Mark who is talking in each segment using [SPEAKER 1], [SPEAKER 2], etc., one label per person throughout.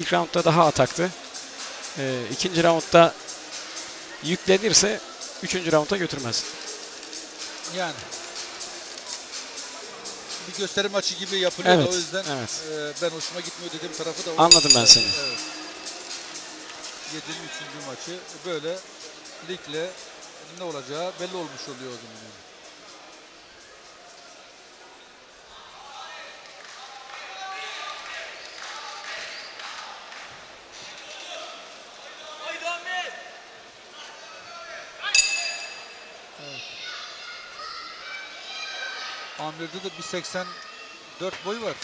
[SPEAKER 1] İlk roundda daha ataktı. İkinci roundda yüklenirse 3. rounda götürmez.
[SPEAKER 2] Yani bir gösteri maçı gibi yapılıyor,
[SPEAKER 1] evet,
[SPEAKER 2] o yüzden
[SPEAKER 1] evet.
[SPEAKER 2] Ben hoşuma gitmiyor dediğim tarafı da o.
[SPEAKER 1] Anladım ben seni.
[SPEAKER 2] Evet. 7'nin 3. maçı böyle ligle ne olacağı belli olmuş oluyor o zaman. Yani. Amir'de de 1.84 boy var.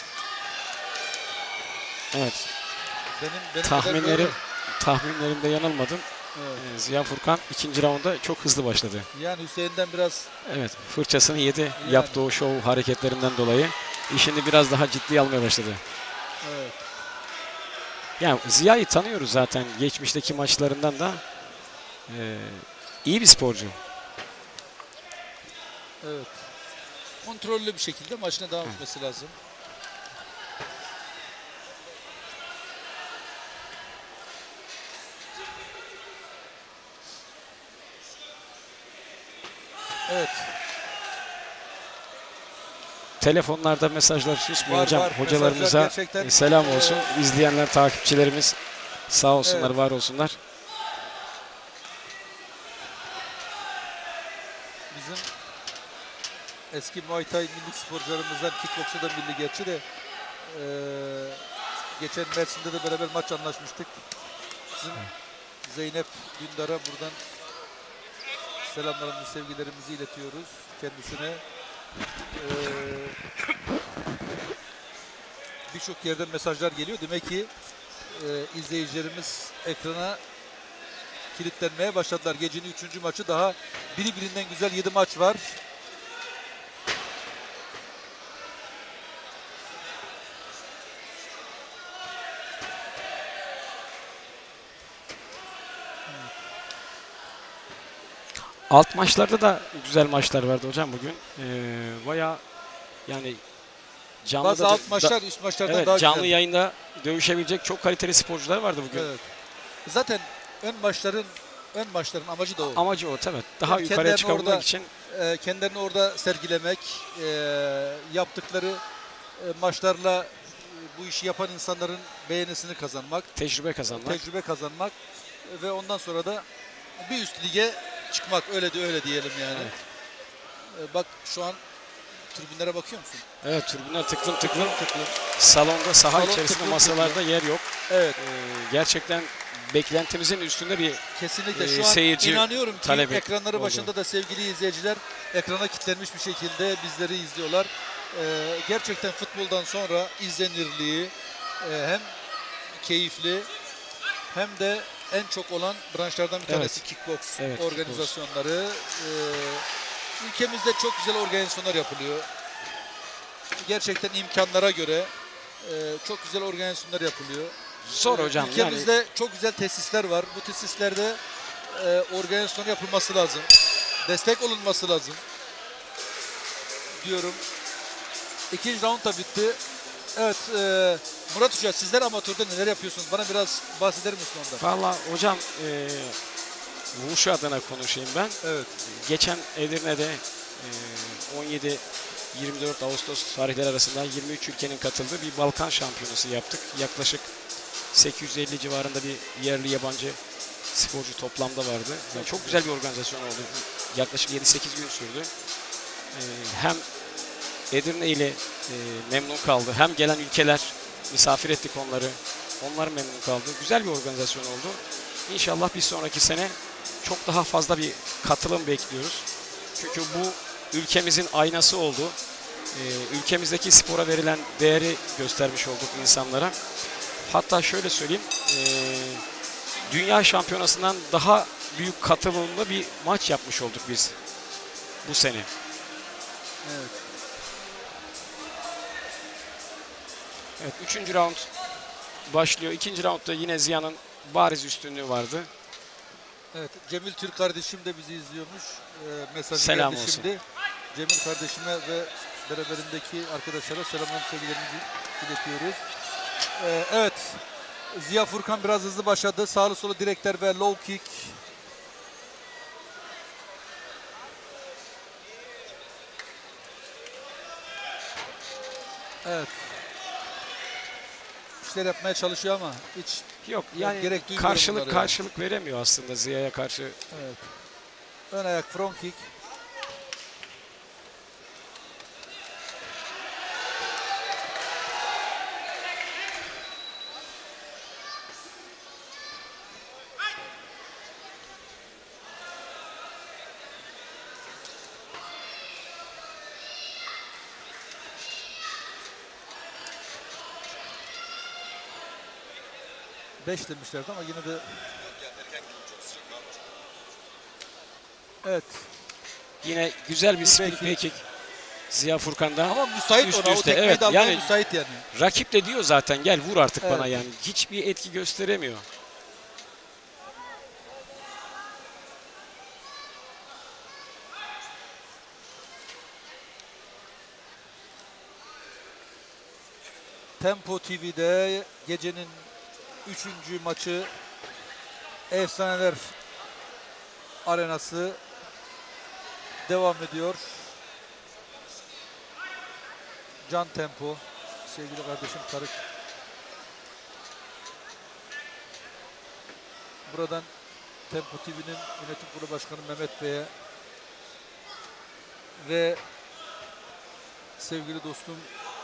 [SPEAKER 1] Evet.
[SPEAKER 2] Benim
[SPEAKER 1] tahminlerimde yanılmadım.
[SPEAKER 2] Evet.
[SPEAKER 1] Ziya Furkan 2. raunda çok hızlı başladı.
[SPEAKER 2] Yani Hüseyin'den biraz
[SPEAKER 1] fırçasını yedi. Yaptığı o şov hareketlerinden dolayı işini biraz daha ciddiye almaya başladı.
[SPEAKER 2] Evet.
[SPEAKER 1] Yani Ziya'yı tanıyoruz zaten geçmişteki maçlarından da. İyi bir sporcu.
[SPEAKER 2] Evet. Kontrollü bir şekilde maçına devam etmesi lazım. Evet.
[SPEAKER 1] Telefonlarda mesajlar susmuyor hocam.
[SPEAKER 2] Var.
[SPEAKER 1] Hocalarımıza selam olsun. İzleyenler, takipçilerimiz sağ olsunlar, var olsunlar.
[SPEAKER 2] Bizim eski Muay Thai milli sporcularımızdan, kickboksu da milli gerçi de geçen Mersin'de de beraber maç anlaşmıştık. Bizim Zeynep Dündar'a buradan selamlarımızı, sevgilerimizi iletiyoruz kendisine. Birçok yerden mesajlar geliyor. Demek ki izleyicilerimiz ekrana kilitlenmeye başladılar. Gecenin 3. maçı, daha birbirinden güzel 7 maç var.
[SPEAKER 1] Alt maçlarda da güzel maçlar vardı hocam bugün. Bayağı yani canlı
[SPEAKER 2] bazı alt maçlar üst maçlardan daha
[SPEAKER 1] canlı
[SPEAKER 2] güzel.
[SPEAKER 1] Yayında dövüşebilecek çok kaliteli sporcular vardı bugün.
[SPEAKER 2] Evet. Zaten ön maçların amacı da o.
[SPEAKER 1] Amacı o tabii. Daha yukarıya çıkabilmek için.
[SPEAKER 2] Kendilerini orada sergilemek, yaptıkları maçlarla bu işi yapan insanların beğenisini kazanmak.
[SPEAKER 1] Tecrübe kazanmak.
[SPEAKER 2] Ve ondan sonra da bir üst lige çıkmak, öyle diyelim yani. Evet. Bak şu an tribünlere bakıyor musun?
[SPEAKER 1] Evet, tribünler tıklım. Salonda, saha içerisinde masalarda yer yok.
[SPEAKER 2] Evet.
[SPEAKER 1] Gerçekten beklentimizin üstünde bir
[SPEAKER 2] kesinlikle şu an
[SPEAKER 1] seyirci
[SPEAKER 2] inanıyorum ki ekranları
[SPEAKER 1] oldu.
[SPEAKER 2] başında da sevgili izleyiciler ekrana kilitlenmiş bir şekilde bizleri izliyorlar. Gerçekten futboldan sonra izlenirliği hem keyifli hem de en çok olan branşlardan bir tanesi kickboks organizasyonları. Ülkemizde çok güzel organizasyonlar yapılıyor. Gerçekten imkanlara göre çok güzel organizasyonlar yapılıyor.
[SPEAKER 1] Zor hocam.
[SPEAKER 2] Ülkemizde çok güzel tesisler var. Bu tesislerde organizasyon yapılması lazım. Destek olunması lazım diyorum. 2. round da bitti. Evet, Murat Hoca, sizler amatörde neler yapıyorsunuz? Bana biraz bahseder misin ondan?
[SPEAKER 1] Valla hocam, Wushu adına konuşayım ben.
[SPEAKER 2] Evet.
[SPEAKER 1] Geçen Edirne'de 17-24 Ağustos tarihleri arasında 23 ülkenin katıldığı bir Balkan şampiyonası yaptık. Yaklaşık 850 civarında bir yerli yabancı sporcu toplamda vardı. Yani çok güzel bir organizasyon oldu. Yaklaşık 7-8 gün sürdü. Hem Edirne ile memnun kaldı. Hem gelen ülkeler, misafir ettik onları. Onlar memnun kaldı. Güzel bir organizasyon oldu. İnşallah bir sonraki sene çok daha fazla bir katılım bekliyoruz. Çünkü bu ülkemizin aynası oldu. Ülkemizdeki spora verilen değeri göstermiş olduk insanlara. Hatta şöyle söyleyeyim, dünya şampiyonasından daha büyük katılımlı bir maç yapmış olduk biz bu sene.
[SPEAKER 2] Evet.
[SPEAKER 1] Evet, 3. round başlıyor. 2. roundda yine Ziya'nın bariz üstünlüğü vardı.
[SPEAKER 2] Evet, Cemil Türk kardeşim de bizi izliyormuş. Mesajı
[SPEAKER 1] selam
[SPEAKER 2] geldi
[SPEAKER 1] olsun.
[SPEAKER 2] Şimdi. Cemil kardeşime ve beraberindeki arkadaşlara selamlarımızı, sevgilerimizi iletiyoruz. Evet, Ziya Furkan biraz hızlı başladı. Sağlı solu direkler ve low kick. Evet. İşler yapmaya çalışıyor ama hiç
[SPEAKER 1] Yok yani
[SPEAKER 2] gerek duymuyorum bunları yani.
[SPEAKER 1] karşılık veremiyor aslında Ziya'ya karşı.
[SPEAKER 2] Evet. Ön ayak front kick. Beş demişlerdi ama yine de evet.
[SPEAKER 1] Yine güzel bir spinning
[SPEAKER 2] Peki.
[SPEAKER 1] kick Ziya Furkan'dan.
[SPEAKER 2] Ama müsait
[SPEAKER 1] Üst
[SPEAKER 2] ona. O
[SPEAKER 1] üste,
[SPEAKER 2] tekmeyi
[SPEAKER 1] evet,
[SPEAKER 2] de almaya
[SPEAKER 1] yani-
[SPEAKER 2] müsait yani.
[SPEAKER 1] Rakip de diyor zaten gel vur artık
[SPEAKER 2] Evet.
[SPEAKER 1] bana yani. Hiçbir etki gösteremiyor.
[SPEAKER 2] Tempo TV'de gecenin 3. maçı Efsaneler Arenası devam ediyor. Can Tempo, sevgili kardeşim Tarık. Buradan Tempo TV'nin yönetim kurulu başkanı Mehmet Bey'e ve sevgili dostum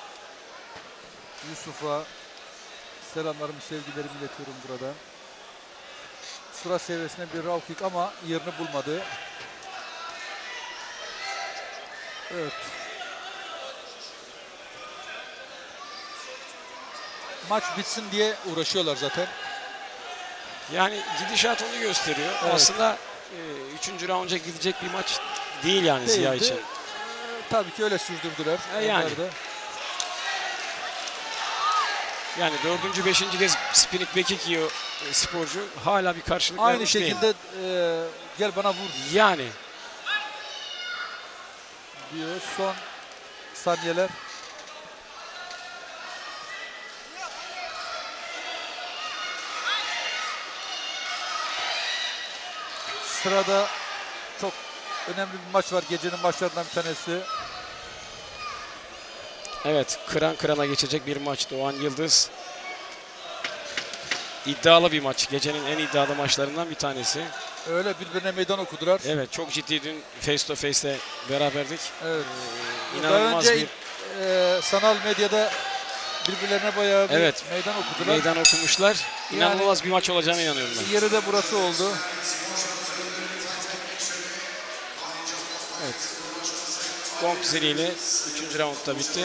[SPEAKER 2] Yusuf'a selamlarımı, sevgilerimi iletiyorum buradan. Surat seviyesine bir raw kick ama yerini bulmadı. Evet. Maç bitsin diye uğraşıyorlar zaten.
[SPEAKER 1] Yani gidişat onu gösteriyor.
[SPEAKER 2] Evet.
[SPEAKER 1] Aslında 3. raunca gidecek bir maç değil yani Ziya
[SPEAKER 2] Değildi.
[SPEAKER 1] için.
[SPEAKER 2] Tabii ki öyle sürdürdüler.
[SPEAKER 1] Yani.
[SPEAKER 2] Onlar da.
[SPEAKER 1] Yani 4. 5. kez spinning back kick yiyor sporcu. Hala bir karşılık
[SPEAKER 2] Aynı
[SPEAKER 1] vermiş değil.
[SPEAKER 2] şekilde gel bana vur
[SPEAKER 1] Yani
[SPEAKER 2] diyor. Son saniyeler. Sırada çok önemli bir maç var. Gecenin maçlarından bir tanesi.
[SPEAKER 1] evet, kıran kırana geçecek bir maç. Doğan Yıldız. İddialı bir maç. Gecenin en iddialı maçlarından bir tanesi.
[SPEAKER 2] Öyle birbirine meydan okudular.
[SPEAKER 1] Evet, çok ciddi dün face to face'te beraberdik.
[SPEAKER 2] Evet. Daha
[SPEAKER 1] İnanılmaz
[SPEAKER 2] önce
[SPEAKER 1] bir
[SPEAKER 2] sanal medyada birbirlerine bayağı bir
[SPEAKER 1] Evet.
[SPEAKER 2] meydan okudular.
[SPEAKER 1] meydan okumuşlar. İnanılmaz bir maç olacağına inanıyorum ben.
[SPEAKER 2] Yeri de burası oldu.
[SPEAKER 1] Evet. Gong ziliyle 3. roundda bitti.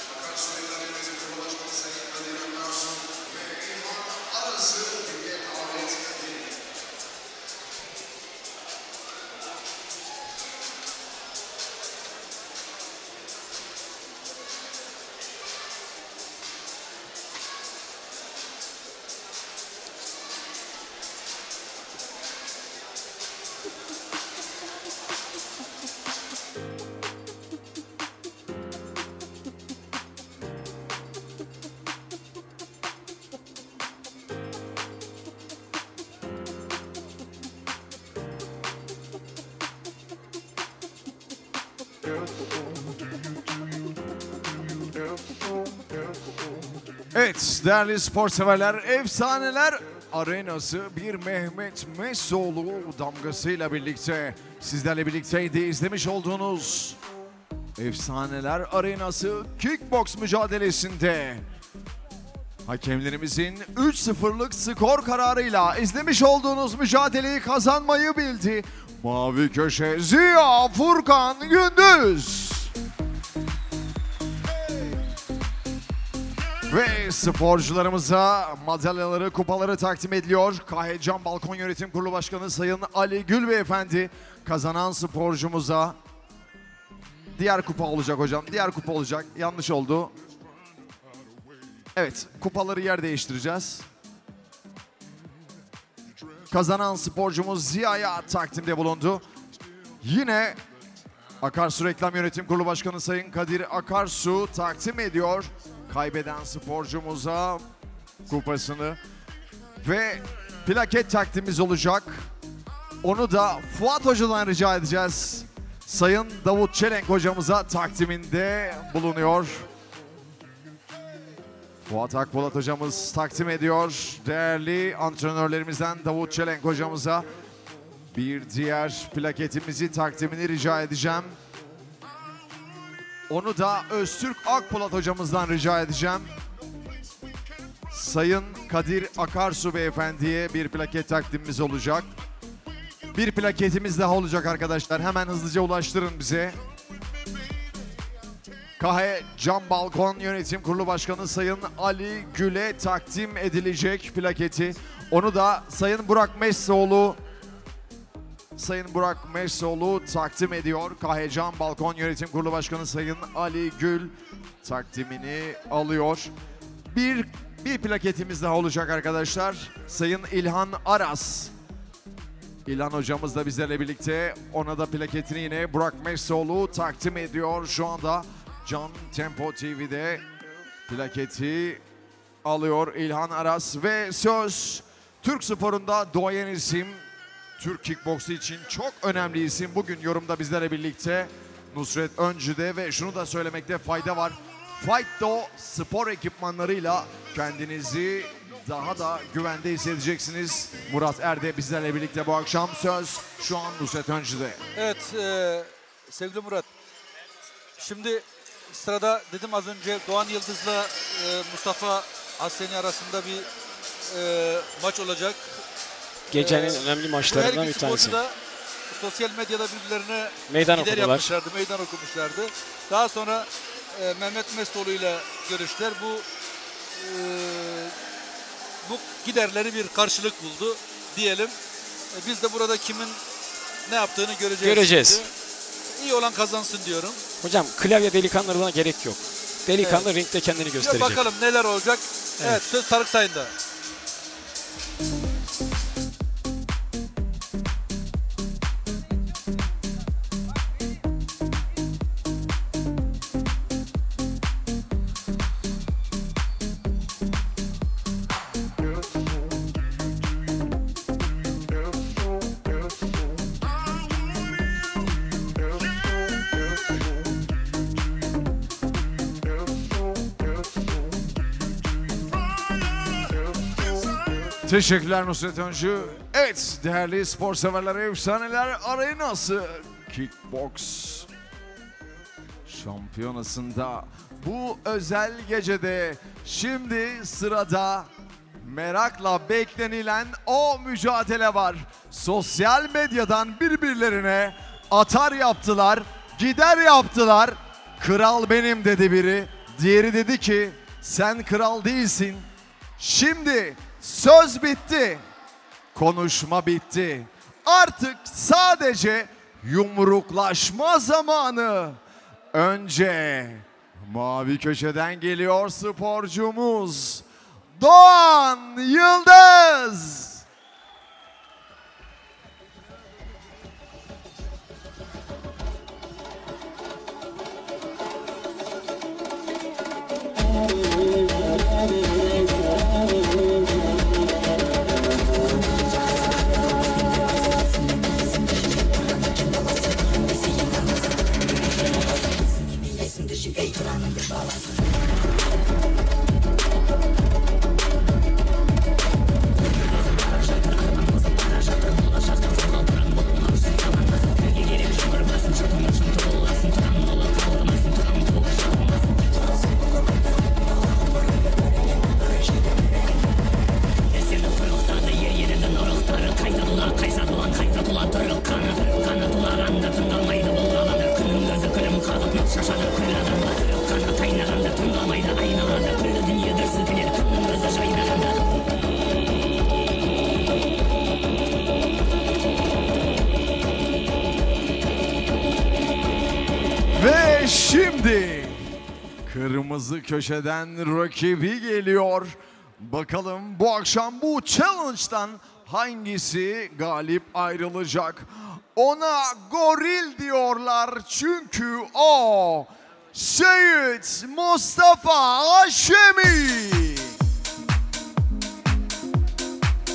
[SPEAKER 3] Evet değerli spor severler, Efsaneler Arenası bir Mehmet Mesoğlu damgasıyla birlikte sizlerle birlikteydi. İzlemiş olduğunuz Efsaneler Arenası kickbox mücadelesinde hakemlerimizin 3-0'lık skor kararıyla izlemiş olduğunuz mücadeleyi kazanmayı bildi. Mavi köşe Ziya Furkan Gündüz. Ve sporcularımıza madalyaları, kupaları takdim ediliyor. Kahecan Balkon Yönetim Kurulu Başkanı Sayın Ali Gül Beyefendi kazanan sporcumuza diğer kupa olacak hocam. Diğer kupa olacak. Yanlış oldu. Evet, kupaları yer değiştireceğiz. Kazanan sporcumuz Ziya'ya takdimde bulundu. Yine Akarsu Reklam Yönetim Kurulu Başkanı Sayın Kadir Akarsu takdim ediyor kaybeden sporcumuza kupasını. ve plaket takdimimiz olacak. Onu da Fuat Hoca'dan rica edeceğiz. Sayın Davut Çelenk hocamıza takdiminde bulunuyor. Fuat Akpolat hocamız takdim ediyor. Değerli antrenörlerimizden Davut Çelenk hocamıza bir diğer plaketimizi takdimini rica edeceğim. Onu da Öztürk Akpolat hocamızdan rica edeceğim. Sayın Kadir Akarsu beyefendiye bir plaket takdimimiz olacak. Bir plaketimiz daha olacak arkadaşlar. Hemen hızlıca ulaştırın bize. Kahe Cam Balkon Yönetim Kurulu Başkanı Sayın Ali Gül'e takdim edilecek plaketi. Onu da Sayın Burak Messoğlu takdim ediyor. Kahe Cam Balkon Yönetim Kurulu Başkanı Sayın Ali Gül takdimini alıyor. Bir plaketimiz daha olacak arkadaşlar. Sayın İlhan Aras. İlhan hocamız da bizlerle birlikte. Ona da plaketini yine Burak Messoğlu takdim ediyor. Şu anda Can Tempo TV'de plaketi alıyor İlhan Aras. Ve söz Türk sporunda doğayan isim, Türk kickboksu için çok önemli isim. Bugün yorumda bizlerle birlikte Nusret Öncü'de ve şunu da söylemekte fayda var. Fight-Do spor ekipmanlarıyla kendinizi daha da güvende hissedeceksiniz. Murat Erde bizlerle birlikte bu akşam. Söz şu an Nusret Öncü'de.
[SPEAKER 2] Evet sevgili Murat. Şimdi sırada dedim az önce Doğan Yıldız'la Mustafa Hassani arasında bir maç olacak.
[SPEAKER 1] Gecenin önemli maçlarından
[SPEAKER 2] Her
[SPEAKER 1] bir
[SPEAKER 2] iki
[SPEAKER 1] tanesi.
[SPEAKER 2] sporcu da sosyal medyada birbirlerine
[SPEAKER 1] Meydan
[SPEAKER 2] lider
[SPEAKER 1] okudular.
[SPEAKER 2] yapmışlardı, meydan okumuşlardı. Daha sonra Mehmet Mestoğlu ile görüştüler. Bu giderleri bir karşılık buldu diyelim. Biz de burada kimin ne yaptığını göreceğiz. Şimdi. İyi olan kazansın diyorum.
[SPEAKER 1] Hocam klavye delikanlılarına gerek yok. Delikanlı ringde kendini gösterecek.
[SPEAKER 2] Bakalım neler olacak. Evet söz Tarık Sayın'da.
[SPEAKER 3] Teşekkürler Nusret Öncü. Evet değerli spor severler, efsaneler arenası kickbox şampiyonasında bu özel gecede şimdi sırada merakla beklenilen o mücadele var. Sosyal medyadan birbirlerine atar yaptılar, gider yaptılar. Kral benim dedi biri. Diğeri dedi ki sen kral değilsin. Şimdi söz bitti. Konuşma bitti. Artık sadece yumruklaşma zamanı. Önce mavi köşeden geliyor sporcumuz Doğan Yıldız. Ve şimdi kırmızı köşeden rakibi geliyor. Bakalım bu akşam bu challenge'dan hangisi galip ayrılacak? Ona goril diyorlar çünkü o Seyit Mustafa Haşemi.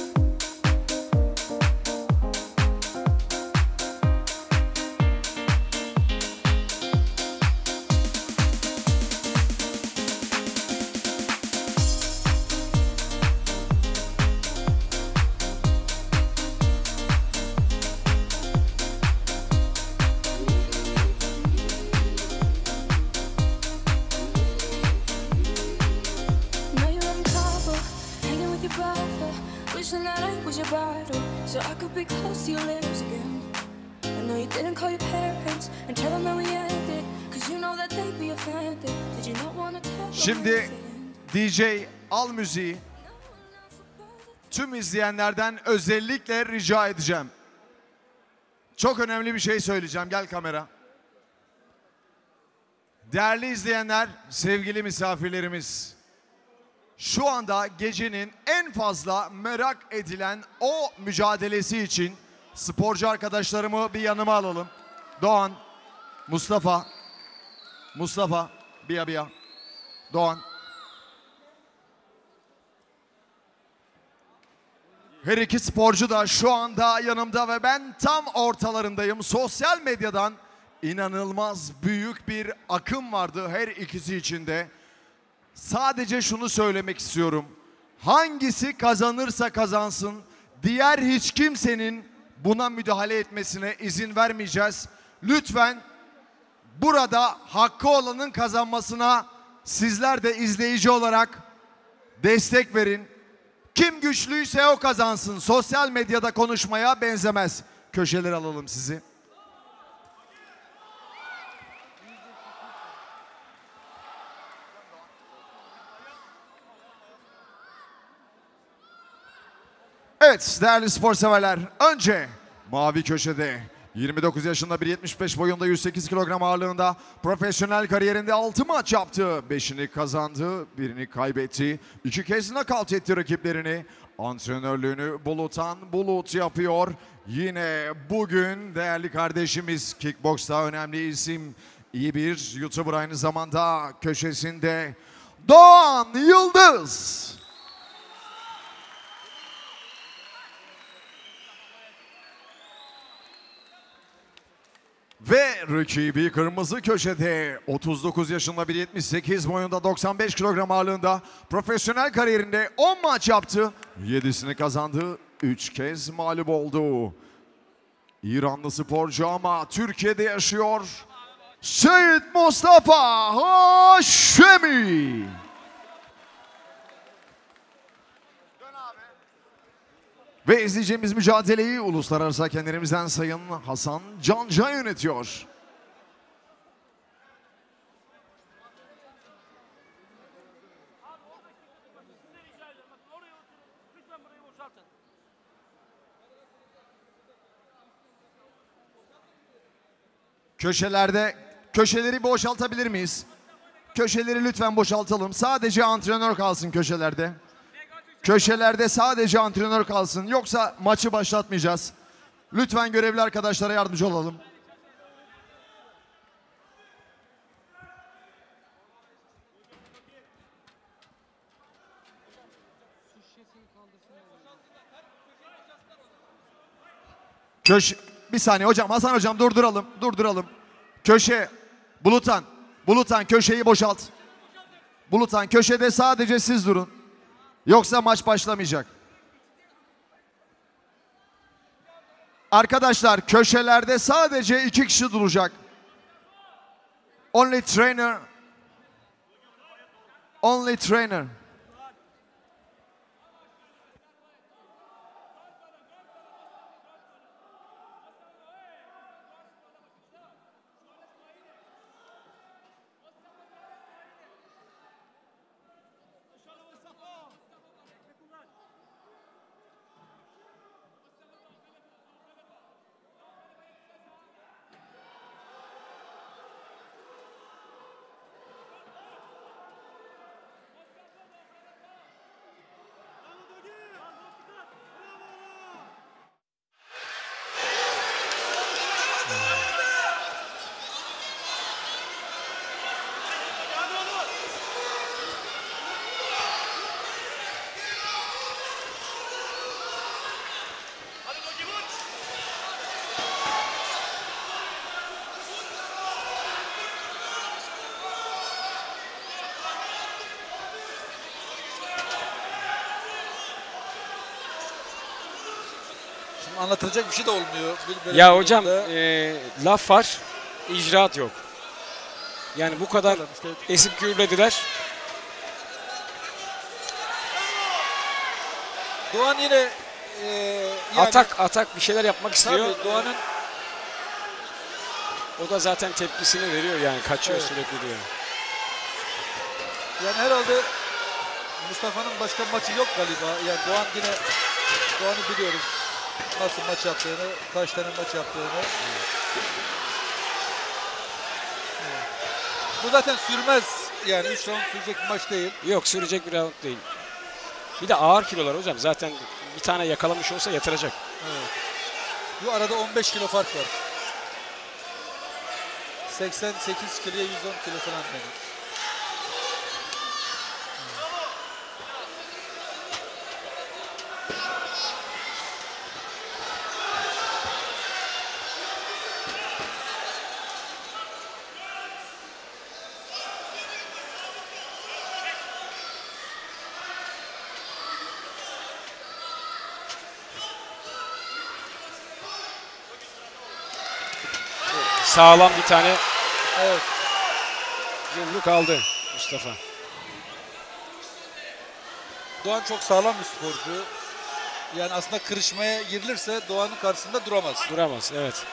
[SPEAKER 4] over, wishing that I was your bride, so I could be close to your lips again. I know you didn't call your parents and tell them that we ended, 'cause you know that they'd be offended. Did you not want to tell them?
[SPEAKER 3] Şimdi DJ al müziği. Tüm izleyenlerden özellikle rica edeceğim. Çok önemli bir şey söyleyeceğim. Gel kamera. Değerli izleyenler, sevgili misafirlerimiz. Şu anda gecenin en fazla merak edilen o mücadelesi için sporcu arkadaşlarımı bir yanıma alalım. Doğan, Mustafa, Bia, Doğan. Her iki sporcu da şu anda yanımda ve ben tam ortalarındayım. Sosyal medyadan inanılmaz büyük bir akım vardı her ikisi için de. Sadece şunu söylemek istiyorum. Hangisi kazanırsa kazansın, diğer hiç kimsenin buna müdahale etmesine izin vermeyeceğiz. Lütfen burada hakkı olanın kazanmasına sizler de izleyici olarak destek verin. Kim güçlüyse o kazansın. Sosyal medyada konuşmaya benzemez. Köşeleri alalım sizi. Evet değerli spor severler, önce mavi köşede 29 yaşında 1.75 boyunda 108 kilogram ağırlığında profesyonel kariyerinde 6 maç yaptı. 5'ini kazandı, 1'ini kaybetti. 2 kez nakavt etti rakiplerini. Antrenörlüğünü Bulut yapıyor. Yine bugün değerli kardeşimiz kickboxta önemli isim, iyi bir YouTuber aynı zamanda köşesinde Doğan Yıldız. Ve rakibi kırmızı köşede 39 yaşında 1.78 boyunda 95 kilogram ağırlığında profesyonel kariyerinde 10 maç yaptı. 7'sini kazandı, 3 kez mağlup oldu. İranlı sporcu ama Türkiye'de yaşıyor. Seyit Mustafa Haşemi. Ve izleyeceğimiz mücadeleyi uluslararası hakemlerimizden Sayın Hasan Canca yönetiyor. Köşeleri boşaltabilir miyiz? Köşeleri lütfen boşaltalım. Sadece antrenör kalsın köşelerde. Köşelerde sadece antrenör kalsın. Yoksa maçı başlatmayacağız. Lütfen görevli arkadaşlara yardımcı olalım. Bir saniye hocam, Hasan hocam durduralım. Köşe, Bulutan köşeyi boşalt. Bulutan köşede sadece siz durun. Yoksa maç başlamayacak. Arkadaşlar köşelerde sadece 2 kişi duracak. Only trainer.
[SPEAKER 2] Anlatılacak bir şey de olmuyor.
[SPEAKER 1] Ya hocam laf var, icraat yok. Yani bu kadar esip gürlediler.
[SPEAKER 2] Doğan yine yani,
[SPEAKER 1] Atak bir şeyler yapmak istiyor.
[SPEAKER 2] tabii Doğan'ın
[SPEAKER 1] O da zaten tepkisini veriyor yani kaçıyor
[SPEAKER 2] Evet.
[SPEAKER 1] sürekli diyor.
[SPEAKER 2] yani herhalde Mustafa'nın başka maçı yok galiba. Yani Doğan'ı biliyoruz. Nasıl maç yaptığını, kaç tane maç yaptığını. Bu zaten sürmez. Yani 3 round sürecek bir maç değil.
[SPEAKER 1] Yok sürecek bir round değil. Bir de ağır kilolar hocam. Zaten bir tane yakalamış olsa yatıracak.
[SPEAKER 2] Evet. Bu arada 15 kilo fark var. 88 kiloya 110 kilo falan benim.
[SPEAKER 1] Sağlam bir tane
[SPEAKER 2] Evet.
[SPEAKER 1] yumruk aldı Mustafa.
[SPEAKER 2] Doğan çok sağlam bir sporcu. Yani aslında kırışmaya girilirse Doğan'ın karşısında duramaz.
[SPEAKER 1] Duramaz evet.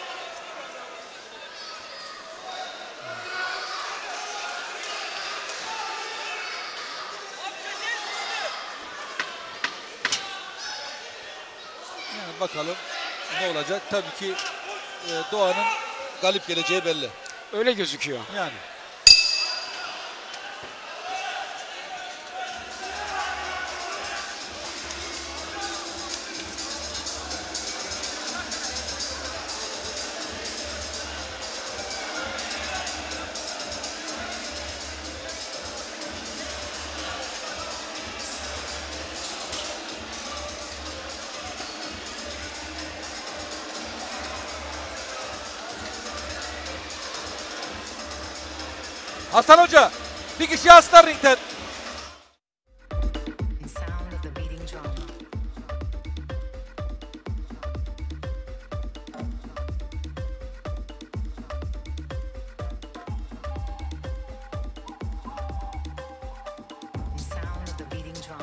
[SPEAKER 2] Yani bakalım ne olacak. Tabii ki Doğan'ın galip geleceği belli.
[SPEAKER 1] Öyle gözüküyor.
[SPEAKER 2] Yani. Hasan Hoca, bir kişi aslan ringten.
[SPEAKER 5] Sound of the beating drum. Sound of the beating drum.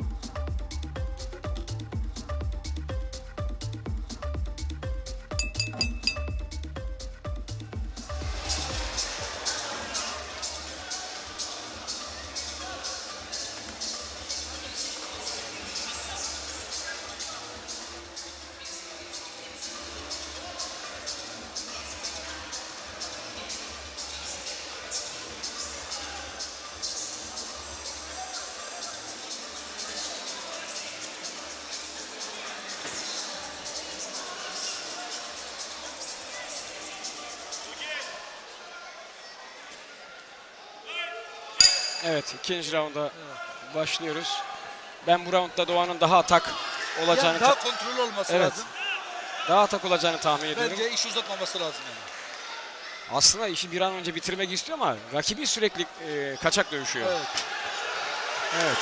[SPEAKER 1] Evet ikinci raunda başlıyoruz. Ben bu roundda Doğan'ın daha atak olacağını
[SPEAKER 2] Yani daha kontrollü olması
[SPEAKER 1] Evet.
[SPEAKER 2] lazım.
[SPEAKER 1] daha atak olacağını tahmin ediyorum.
[SPEAKER 2] Bence iş uzatmaması lazım yani.
[SPEAKER 1] Aslında işi bir an önce bitirmek istiyor ama rakibi sürekli kaçak dövüşüyor.
[SPEAKER 2] Evet.
[SPEAKER 1] Evet.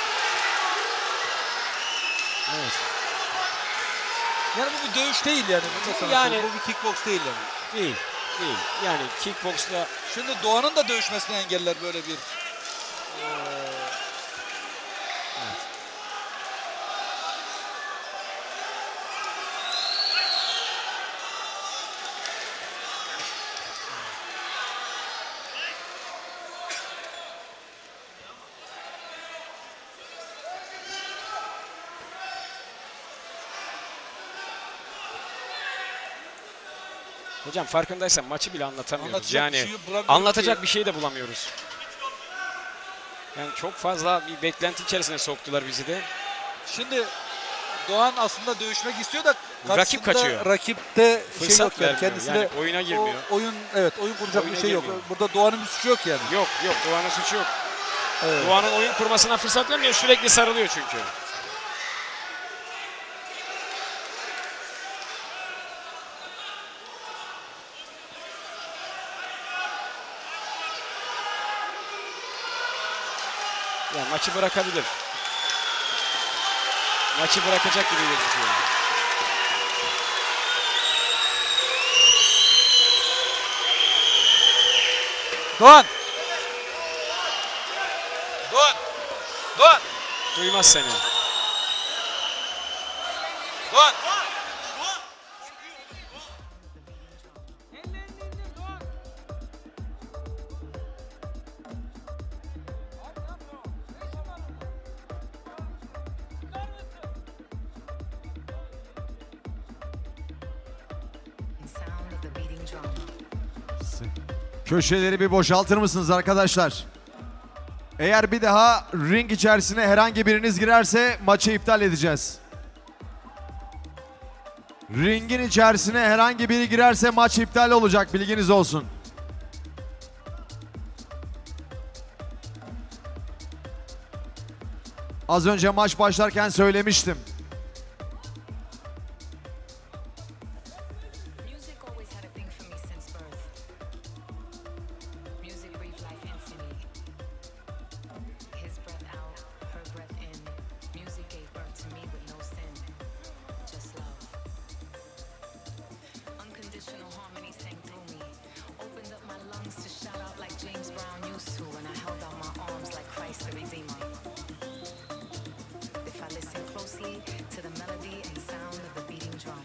[SPEAKER 1] Evet.
[SPEAKER 2] Yani bu bir dövüş değil yani. Bunu da sana
[SPEAKER 1] Yani-
[SPEAKER 2] söyleyeyim. Bu bir kickbox değil yani.
[SPEAKER 1] Değil. Değil. Yani kickboxla
[SPEAKER 2] Şimdi Doğan'ın da dövüşmesini engeller böyle bir.
[SPEAKER 1] hocam farkındaysan maçı bile anlatamıyoruz.
[SPEAKER 2] Anlatacak bir
[SPEAKER 1] Yani
[SPEAKER 2] şey bulamıyoruz
[SPEAKER 1] anlatacak
[SPEAKER 2] ki.
[SPEAKER 1] bir şey de bulamıyoruz. Yani çok fazla bir beklenti içerisine soktular bizi de.
[SPEAKER 2] Şimdi Doğan aslında dövüşmek istiyor da
[SPEAKER 1] Rakip
[SPEAKER 2] karşısında
[SPEAKER 1] kaçıyor.
[SPEAKER 2] Rakipte şey
[SPEAKER 1] Fırsat
[SPEAKER 2] yok yani.
[SPEAKER 1] vermiyor.
[SPEAKER 2] Kendisine
[SPEAKER 1] Yani oyuna girmiyor.
[SPEAKER 2] oyun kuracak
[SPEAKER 1] Oyuna
[SPEAKER 2] bir şey yok.
[SPEAKER 1] girmiyor.
[SPEAKER 2] Burada Doğan'ın bir suçu yok yani.
[SPEAKER 1] Yok Doğan'ın suçu yok.
[SPEAKER 2] Evet.
[SPEAKER 1] Doğan'ın oyun kurmasına fırsat vermiyor. Sürekli sarılıyor çünkü. Ya maçı bırakabilir. Maçı bırakacak gibi gözüküyor.
[SPEAKER 2] Doğan. Doğan. Doğan.
[SPEAKER 1] Duymaz seni.
[SPEAKER 2] Doğan.
[SPEAKER 5] And sound of the beating drum.
[SPEAKER 3] Köşeleri bir boşaltır mısınız arkadaşlar? Eğer bir daha ring içerisine herhangi biriniz girerse maçı iptal edeceğiz. Ringin içerisine herhangi biri girerse maç iptal olacak, bilginiz olsun. Az önce maç başlarken söylemiştim.
[SPEAKER 5] Music always had a thing for me since birth. Music breathed life into me. His breath out, her breath in. Music gave birth to me with no sin, just love. Unconditional harmony sang through me. Opened up my lungs to shout out like James Brown used to when I held out my arms like Christ the Redeemer. If I listen closely to the melody and sound of the beating drum.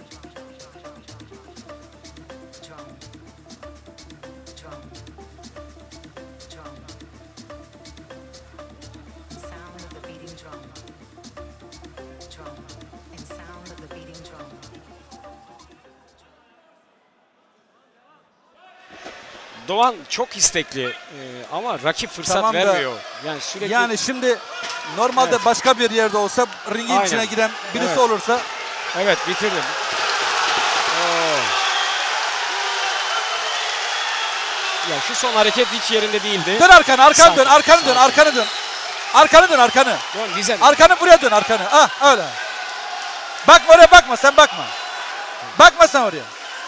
[SPEAKER 5] Drum. Drum. Drum. And sound of the beating drum. Drum. And sound of the beating drum.
[SPEAKER 1] Doğan çok istekli ama rakip fırsat
[SPEAKER 2] Tamam da-
[SPEAKER 1] vermiyor. Yani sürekli
[SPEAKER 2] Yani şimdi normalde
[SPEAKER 1] Evet.
[SPEAKER 2] başka bir yerde olsa ringin
[SPEAKER 1] Aynen.
[SPEAKER 2] içine giren birisi
[SPEAKER 1] Evet.
[SPEAKER 2] olursa
[SPEAKER 1] evet bitirdim. Oo. Ya şu son hareket hiç yerinde değildi.
[SPEAKER 2] dön arkanı, arkanı dön,
[SPEAKER 1] Sakin,
[SPEAKER 2] arkanı dön,
[SPEAKER 1] sakin.
[SPEAKER 2] arkanı dön. Arkanı dön, arkanı.
[SPEAKER 1] Doğan bize
[SPEAKER 2] Arkanı buraya dön, arkanı. Ah öyle. Bakma oraya, bakma, sen bakma. Bakma sen oraya.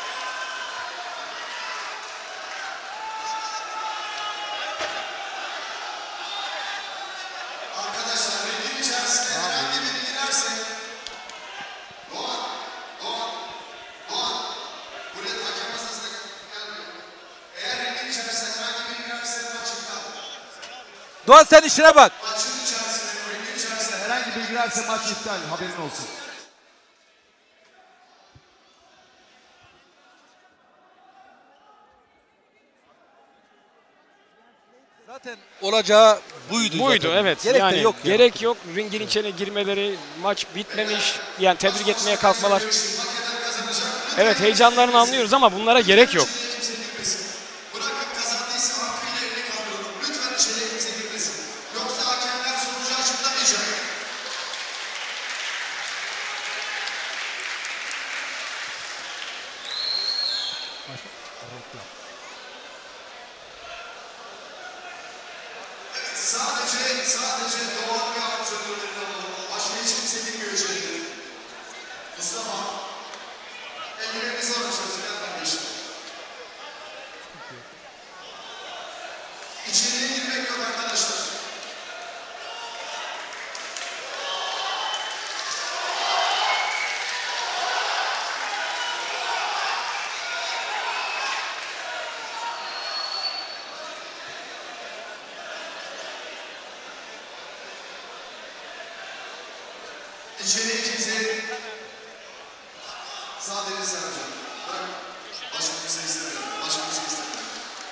[SPEAKER 2] Doğan sen işine bak.
[SPEAKER 3] Herhangi biri girerse maç iptal, haberin olsun.
[SPEAKER 2] Zaten olacağı buydu.
[SPEAKER 1] buydu
[SPEAKER 2] zaten.
[SPEAKER 1] evet.
[SPEAKER 2] Gerek
[SPEAKER 1] yani
[SPEAKER 2] de yok. ya.
[SPEAKER 1] gerek yok. Ringin içine girmeleri, maç bitmemiş. Yani tebrik etmeye kalkmalar. Evet heyecanlarını anlıyoruz ama bunlara gerek yok.
[SPEAKER 6] Sadece Doğan ve antrenörlerini alalım. Başka hiç kimse bilmiyor içeriğini. Mustafa, ellerinizi alın sözüne kardeşim. İçeriye girmek yok arkadaşlar. İçeriye kimse sadece sen hocam. Bırak. Başka kimse istemiyorum. Başka kimse istemiyorum.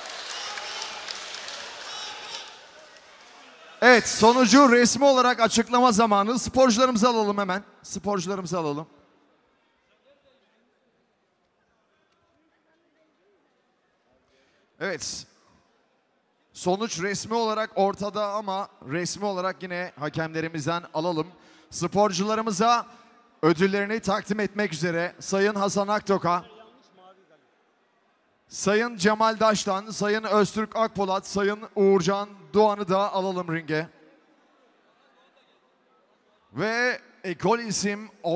[SPEAKER 3] Evet, sonucu resmi olarak açıklama zamanı. Sporcularımızı alalım hemen. Sporcularımızı alalım. Evet. Sonuç resmi olarak ortada ama resmi olarak yine hakemlerimizden alalım. Sporcularımıza ödüllerini takdim etmek üzere Sayın Hasan Aktok'a, Sayın Cemal Daştan, Sayın Öztürk Akpolat, Sayın Uğurcan Doğan'ı da alalım ringe. Ve ekol isim